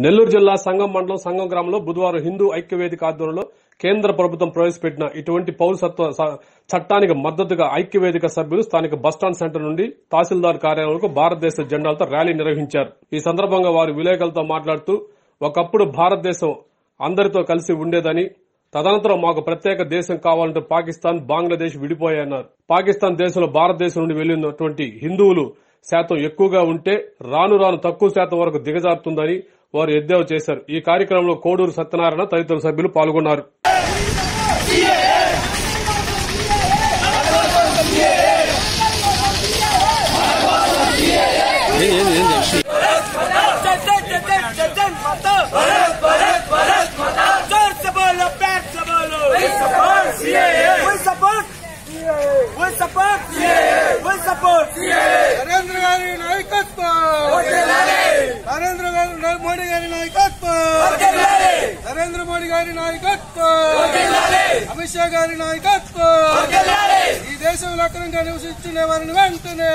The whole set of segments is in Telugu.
నెల్లూరు జిల్లా సంగం మండలం సంగం గ్రామంలో బుధవారం హిందూ ఐక్యవేదిక ఆధ్వర్యంలో కేంద్ర ప్రభుత్వం ప్రవేశపెట్టిన ఇటువంటి పౌరసత్వ చట్టానికి మద్దతుగా ఐక్యవేదిక సభ్యులు స్థానిక బస్టాండ్ సెంటర్ నుండి తహసీల్దార్ కార్యాలయంలో భారతదేశ జెండాలతో ర్యాలీ నిర్వహించారు. ఈ సందర్భంగా వారు విలేకరులతో మాట్లాడుతూ ఒకప్పుడు భారతదేశం అందరితో కలిసి ఉండేదని, తదనంతరం మాకు ప్రత్యేక దేశం కావాలంటూ పాకిస్తాన్, బంగ్లాదేశ్ విడిపోయాయన్నారు. పాకిస్తాన్ దేశంలో భారతదేశం నుండి వెళ్లినటువంటి హిందువులు శాతం ఎక్కువగా ఉంటే రాను రాను తక్కువ శాతం వరకు దిగజారుతుందని వారు ఎద్దేవా చేశారు. ఈ కార్యక్రమంలో కోడూరు సత్యనారాయణ తదితర సభ్యులు పాల్గొన్నారు. నరేంద్ర గారి నాయకత్వం, నరేంద్ర మోడీ గారి నాయకత్వం, నరేంద్ర మోడీ గారి నాయకత్వం, అమిత్ షా గారి నాయకత్వం, ఈ దేశంలో అక్రమంగా నివసించుకునే వారిని వెంటనే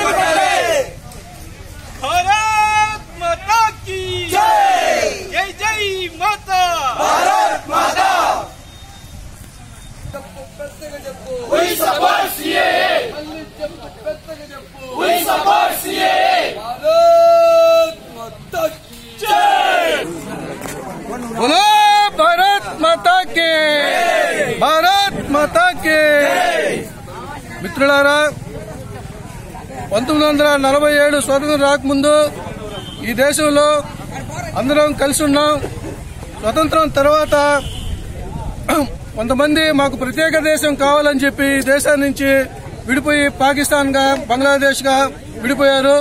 భారత్ మాతా కీ జై, జై మాతా, భారత్ మాతా. పెద్దగా చెప్పు, we support CAA, పెద్దగా చెప్పు, we support CAA. Bharat Mata కీ జై, బోలో భారత్ మాతా కీ, భారత్ మాతా కీ. మిత్రులారా, 1947 స్వాతంత్రం రాకముందు ఈ దేశంలో అందరం కలిసి ఉన్నాం. స్వతంత్రం తర్వాత కొంతమంది మాకు ప్రత్యేక దేశం కావాలని చెప్పి దేశాన్ని నుంచి విడిపోయి పాకిస్తాన్ గా, బంగ్లాదేశ్ గా విడిపోయారు.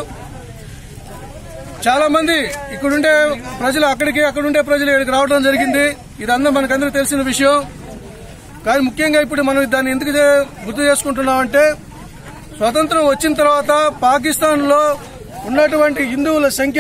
చాలా మంది ఇక్కడుండే ప్రజలు అక్కడుండే ప్రజలు ఇక్కడికి రావడం జరిగింది. ఇదంతా మనకందరికీ తెలిసిన విషయం. కానీ ముఖ్యంగా ఇప్పుడు మనం దాన్ని ఎందుకు గుర్తు చేసుకుంటున్నామంటే, స్వతంత్రం వచ్చిన తర్వాత పాకిస్తాన్ లో ఉన్నటువంటి హిందువుల సంఖ్య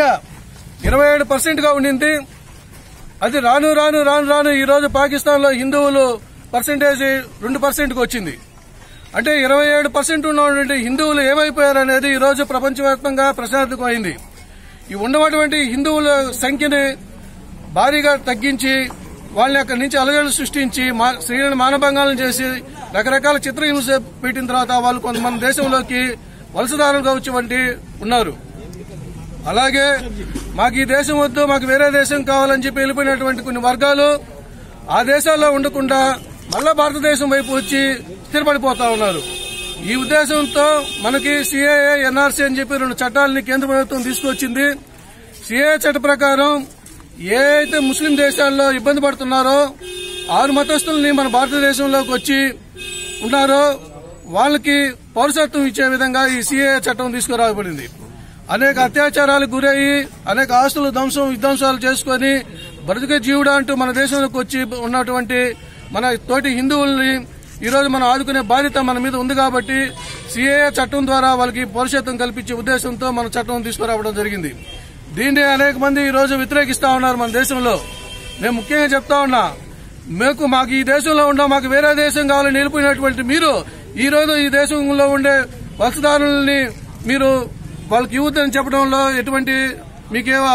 27% గా ఉండింది. అది రాను రాను రాను రాను ఈ రోజు పాకిస్తాన్ లో హిందువులు పర్సెంటేజ్ 2%కి వచ్చింది. అంటే 27% ఉన్నటువంటి హిందువులు ఏమైపోయారనేది ఈ రోజు ప్రపంచవ్యాప్తంగా ప్రశ్నార్థకం అయింది. ఈ ఉన్నటువంటి హిందువుల సంఖ్యని భారీగా తగ్గించి వాళ్ళని అక్కడి నుంచి అలజడులు సృష్టించి స్త్రీలను మానభంగాలను చేసి రకరకాల చిత్రహింస పెట్టిన తర్వాత వాళ్ళు కొంతమంది దేశంలోకి వలసదారులుగా వచ్చేవంటి ఉన్నారు. అలాగే మాకు ఈ దేశం వద్దు, మాకు వేరే దేశం కావాలని చెప్పి వెళ్ళిపోయినటువంటి కొన్ని వర్గాలు ఆ దేశాల్లో ఉండకుండా మళ్ళా భారతదేశం వైపు వచ్చి స్థిరపడిపోతా ఉన్నారు. ఈ ఉద్దేశంతో మనకి సిఏఏ, ఎన్ఆర్సీ అని చెప్పి 2 చట్టాలని కేంద్ర ప్రభుత్వం తీసుకొచ్చింది. సిఏఏ చట్ట ప్రకారం ఏ అయితే ముస్లిం దేశాల్లో ఇబ్బంది పడుతున్నారో 6 మతస్థుల్ని మన భారతదేశంలోకి వచ్చి ఉన్నారో వాళ్ళకి పౌరసత్వం ఇచ్చే విధంగా ఈ సిఏఏ చట్టం తీసుకురాబడింది. అనేక అత్యాచారాలకు గురయ్యి అనేక ఆస్తులు విధ్వంసాలు చేసుకుని బ్రతుకే జీవుడా అంటూ మన దేశంలోకి వచ్చి ఉన్నటువంటి మన తోటి హిందువుల్ని ఈరోజు మనం ఆదుకునే బాధ్యత మన మీద ఉంది. కాబట్టి సిఏఏ చట్టం ద్వారా వాళ్ళకి పౌరసత్వం కల్పించే ఉద్దేశంతో మన చట్టం తీసుకురావడం జరిగింది. దీన్ని అనేక మంది ఈ రోజు వ్యతిరేకిస్తా ఉన్నారు మన దేశంలో. నేను ముఖ్యంగా చెప్తా ఉన్నా, మాకు ఈ దేశంలో ఉండా, మాకు వేరే దేశం కావాలని నిలిపినటువంటి మీరు ఈ రోజు ఈ దేశంలో ఉండే వలసదారుల్ని మీరు వాళ్ళకి ఇవ్వద్దని చెప్పడంలో ఎటువంటి మీకేమో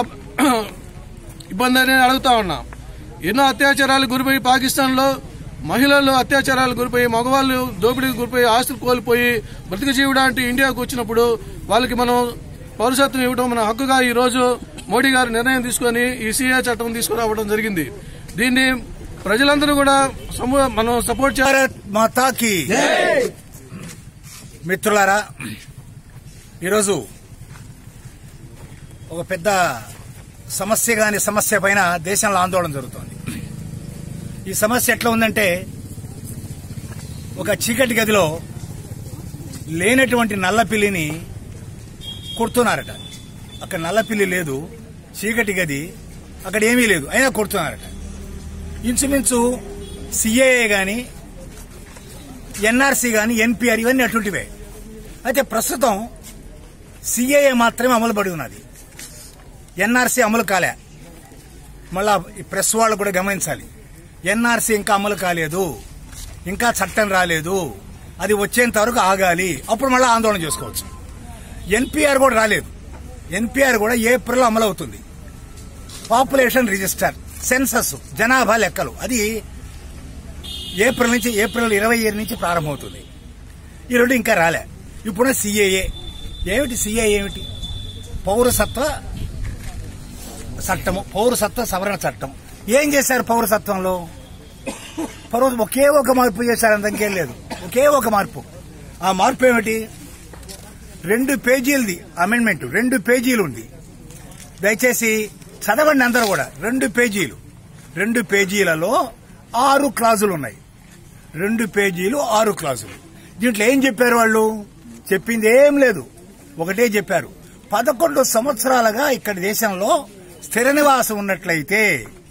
ఇబ్బంది అని అడుగుతా ఉన్నా. ఎన్నో అత్యాచారాలకు గురిపోయి పాకిస్తాన్ లో మహిళలు అత్యాచారాలకు గురిపోయి, మగవాళ్లు దోపిడీకి గురిపోయి, ఆస్తులు కోల్పోయి బ్రతిక జీవుడా అంటే ఇండియాకు వచ్చినప్పుడు వాళ్ళకి మనం పౌరసత్వం ఇవ్వడం మన హక్కుగా ఈ రోజు మోడీ గారు నిర్ణయం తీసుకుని ఈ సిఏఏ చట్టం తీసుకురావడం జరిగింది. దీన్ని ప్రజలందరూ కూడా మనం సపోర్ట్ చేయాలి. భారత్ మాతాకి. మిత్రులారా, ఈరోజు ఒక పెద్ద సమస్య పైన దేశంలో ఆందోళన జరుగుతోంది. ఈ సమస్య ఎట్లా ఉందంటే, ఒక చీకటి గదిలో లేనటువంటి నల్లపిల్లిని కొడుతున్నారట. అక్కడ నల్లపిల్లి లేదు, చీకటి గది, అక్కడ ఏమీ లేదు, అయినా కొడుతున్నారట. ఇంచుమించు సిఏఏ గాని, ఎన్ఆర్సీ గాని, ఎన్పిఆర్ ఇవన్నీ అటువంటివే. అయితే ప్రస్తుతం సిఏఏ మాత్రమే అమలు పడి ఉన్నది, ఎన్ఆర్సీ అమలు కాలే. మళ్ళా ఈ ప్రెస్ వాళ్ళు కూడా గమనించాలి, ఎన్ఆర్సీ ఇంకా అమలు కాలేదు, ఇంకా చట్టం రాలేదు, అది వచ్చేంత వరకు ఆగాలి, అప్పుడు మళ్ళీ ఆందోళన చేసుకోవచ్చు. ఎన్పిఆర్ కూడా రాలేదు, ఎన్పిఆర్ కూడా ఏప్రిల్ అమలు అవుతుంది. పాపులేషన్ రిజిస్టర్, సెన్సస్, జనాభా లెక్కలు. అది ఏప్రిల్ 27 నుంచి ప్రారంభమవుతుంది. ఈ రెండు ఇంకా రాలే. ఇప్పుడు సిఏఏ ఏమిటి? సిఏఏ ఏమిటి? పౌరసత్వ చట్టము, పౌరసత్వ సవరణ చట్టం. ఏం చేశారు పౌరసత్వంలో? ఒకే ఒక మార్పు చేశారు, అంతకేం లేదు. ఒకే ఒక మార్పు. ఆ మార్పు ఏమిటి? 2 పేజీలది అమెండ్మెంట్, 2 పేజీలు ఉంది. దయచేసి చదవండి అందరూ కూడా. 2 పేజీలు, 2 పేజీలలో 6 క్లాజులు ఉన్నాయి. 2 పేజీలు 6 క్లాజులు. దీంట్లో ఏం చెప్పారు వాళ్ళు? చెప్పింది ఏం లేదు, ఒకటే చెప్పారు. 11 సంవత్సరాలుగా ఇక్కడ దేశంలో స్థిర నివాసం ఉన్నట్లయితే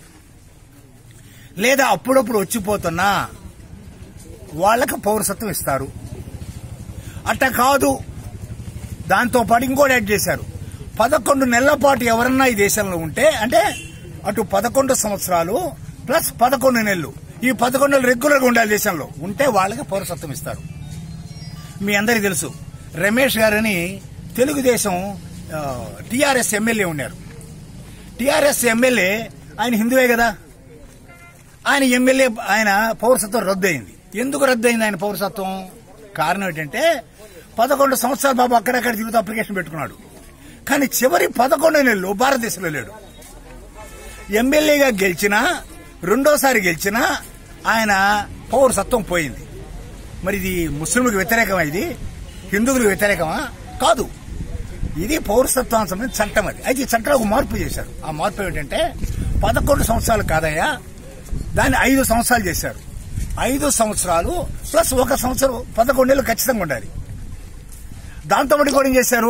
లేదా అప్పుడప్పుడు వచ్చిపోతున్నా వాళ్లకు పౌరసత్వం ఇస్తారు. అట్ట కాదు, దాంతో పాటు ఇంకోటి యాడ్ చేశారు. 11 నెలల పాటు ఎవరన్నా ఈ దేశంలో ఉంటే, అంటే అటు 11 సంవత్సరాలు ప్లస్ 11 నెలలు, ఈ 11 నెలలు రెగ్యులర్ గా ఉండాలి దేశంలో ఉంటే వాళ్ళకి పౌరసత్వం ఇస్తారు. మీ అందరికీ తెలుసు, రమేష్ గారని తెలుగుదేశం టీఆర్ఎస్ ఎమ్మెల్యే ఉన్నారు. టీఆర్ఎస్ ఎమ్మెల్యే, ఆయన హిందువే కదా, ఆయన ఎమ్మెల్యే, ఆయన పౌరసత్వం రద్దు అయింది. ఎందుకు రద్దు అయింది ఆయన పౌరసత్వం? కారణం ఏంటంటే 11 సంవత్సరాలు బాబు అక్కడక్కడ తిరుగుతూ అప్లికేషన్ పెట్టుకున్నాడు. కానీ చివరి 11 నెలలు భారతదేశంలో లేడు. ఎమ్మెల్యేగా గెలిచినా, రెండోసారి గెలిచినా ఆయన పౌరసత్వం పోయింది. మరి ఇది ముస్లింలకు వ్యతిరేకమా? ఇది హిందువులకు వ్యతిరేకమా? కాదు, ఇది పౌరసత్వానికి సంబంధించిన చట్టం. అది అయితే ఈ చట్టంలో ఒక మార్పు చేశారు. ఆ మార్పు ఏమిటంటే 11 సంవత్సరాలు కాదయ్యా, దాన్ని 5 సంవత్సరాలు చేశారు. 5 సంవత్సరాలు ప్లస్ 1 సంవత్సరం 11 నెలలు ఖచ్చితంగా ఉండాలి. దాంతో పాటు కూడా ఏం చేశారు?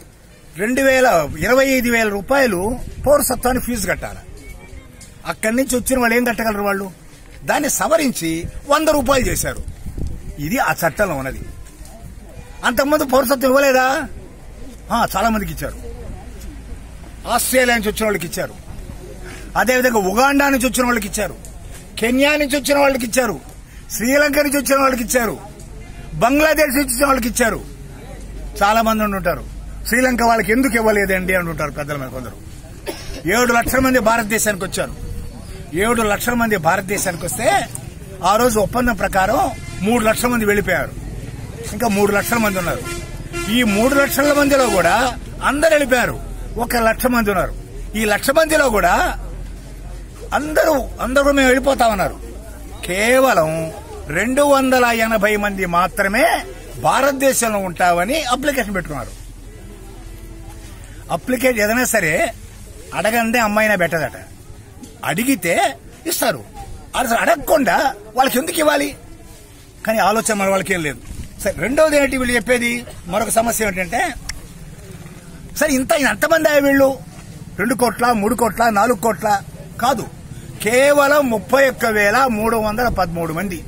25,000 రూపాయలు పౌరసత్వానికి ఫీజు కట్టాలి. అక్కడి నుంచి వచ్చిన వాళ్ళు ఏం కట్టగలరు? వాళ్ళు దాన్ని సవరించి 100 రూపాయలు చేశారు. ఇది ఆ చట్టంలో ఉన్నది. అంతకుముందు పౌరసత్వం ఇవ్వలేదా? చాలా మందికి ఇచ్చారు. ఆస్ట్రేలియా నుంచి వచ్చిన వాళ్ళకి ఇచ్చారు, అదేవిధంగా ఉగాండా నుంచి వచ్చిన వాళ్ళకి ఇచ్చారు, కెన్యా నుంచి వచ్చిన వాళ్ళకి ఇచ్చారు, శ్రీలంక నుంచి వచ్చిన వాళ్ళకి ఇచ్చారు, బంగ్లాదేశ్ నుంచి వచ్చిన వాళ్ళకి ఇచ్చారు. చాలా మంది ఉంటుంటారు, శ్రీలంక వాళ్ళకి ఎందుకు ఇవ్వలేదండి అంటుంటారు పెద్దల మీద కొందరు. 7 లక్షల మంది భారతదేశానికి వచ్చారు. 7 లక్షల మంది భారతదేశానికి వస్తే ఆ రోజు ఒప్పందం ప్రకారం 3 లక్షల మంది వెళ్లిపోయారు. ఇంకా 3 లక్షల మంది ఉన్నారు. ఈ 3 లక్షల మందిలో కూడా అందరు వెళ్ళిపోయారు. 1 లక్ష మంది ఉన్నారు. ఈ 1 లక్ష మందిలో కూడా అందరూ మేము వెళ్ళిపోతామన్నారు. కేవలం 280 మంది మాత్రమే భారతదేశంలో ఉంటామని అప్లికేషన్ పెట్టుకున్నారు. అప్లికేషన్ ఏదైనా సరే అడగందే అమ్మాయినా పెట్టదట. అడిగితే ఇస్తారు. అడగకుండా వాళ్ళకి ఎందుకు ఇవ్వాలి? కానీ ఆలోచన మన వాళ్ళకి ఏం లేదు. సరే, రెండోది ఏంటి వీళ్ళు చెప్పేది? మరొక సమస్య ఏమిటంటే, సరే ఇంతమంది వీళ్ళు 2 కోట్ల 3 కోట్ల 4 కోట్ల కాదు, కేవలం 31,313 మంది.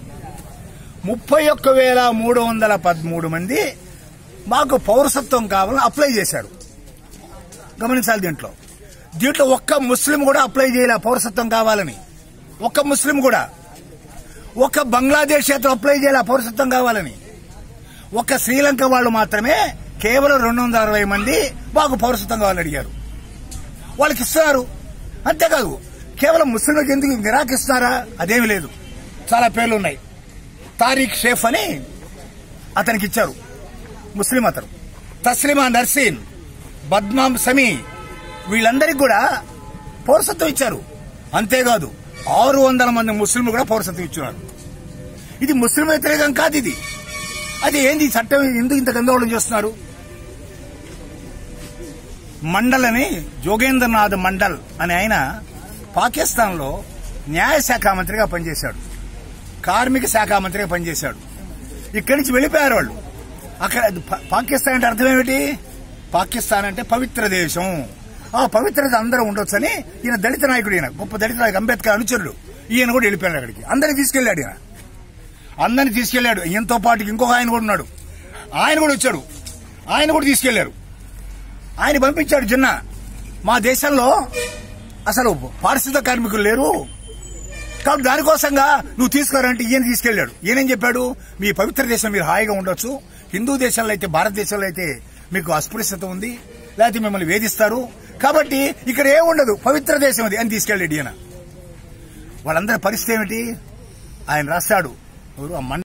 31,313 మంది మాకు పౌరసత్వం కావాలని అప్లై చేశారు. గమనించాలి. దీంట్లో ఒక్క ముస్లిం కూడా అప్లై చేయలే పౌరసత్వం కావాలని. ఒక్క ముస్లిం కూడా. ఒక్క బంగ్లాదేశ్ అతను అప్లై చేయలే పౌరసత్వం కావాలని. ఒక్క శ్రీలంక వాళ్ళు మాత్రమే కేవలం 260 మంది మాకు పౌరసత్వం కావాలని అడిగారు. వాళ్ళకి ఇస్తున్నారు. అంతేకాదు, కేవలం ముస్లింలకు ఎందుకు నిరాకరిస్తున్నారా? అదేమి లేదు. చాలా పేర్లు ఉన్నాయి. తారీఖ్ షేఫ్ అని అతనికి ఇచ్చారు, ముస్లిం అతను. తస్లిమా నర్సీన్, బద్మాం సమీ, వీళ్ళందరికీ కూడా పౌరసత్వం ఇచ్చారు. అంతేకాదు 600 మంది ముస్లింలు కూడా పౌరసత్వం ఇచ్చున్నారు. ఇది ముస్లిం వ్యతిరేకం కాదు. ఇది అది ఏంది చట్టం? ఎందుకు ఇంత గందరగోళం చేస్తున్నారు? మండల్ అని, జోగేంద్రనాథ్ మండల్ అని ఆయన పాకిస్తాన్ లో న్యాయశాఖ మంత్రిగా పనిచేశాడు, కార్మిక శాఖ మంత్రిగా పనిచేశాడు. ఇక్కడి నుంచి వెళ్లిపోయారు వాళ్ళు. అక్కడ పాకిస్తాన్ అంటే అర్థం ఏమిటి? పాకిస్తాన్ అంటే పవిత్ర దేశం. ఆ పవిత్రత అందరూ ఉండొచ్చని ఈయన దళిత నాయకుడు, ఈయన గొప్ప దళిత నాయకుడు, అంబేద్కర్ అనుచరుడు. ఈయన కూడా వెళ్ళిపోయాడు అక్కడికి. అందరినీ తీసుకెళ్లాడు ఈయన. అందరినీ తీసుకెళ్లాడు. ఈయనతో పాటు ఇంకొక ఆయన కూడా ఉన్నాడు. ఆయన కూడా వచ్చాడు. ఆయన కూడా తీసుకెళ్లారు. ఆయన పంపించాడు జిన్నా, మా దేశంలో అసలు పారిశుద్ధ కార్మికులు లేరు కాబట్టి దానికోసంగా నువ్వు తీసుకురారంటే ఈయన తీసుకెళ్లాడు. ఈయనేం చెప్పాడు? మీ పవిత్ర దేశం మీరు హాయిగా ఉండొచ్చు, హిందూ దేశంలో అయితే, భారతదేశంలో అయితే మీకు అస్పృశ్యత ఉంది, లేకపోతే మిమ్మల్ని వేధిస్తారు, కాబట్టి ఇక్కడ ఏముండదు, పవిత్ర దేశం అది అని తీసుకెళ్ళి రెడ్డి అన్న. వాళ్ళందరి పరిస్థితి ఏమిటి? ఆయన రాస్తాడు, ఎవరు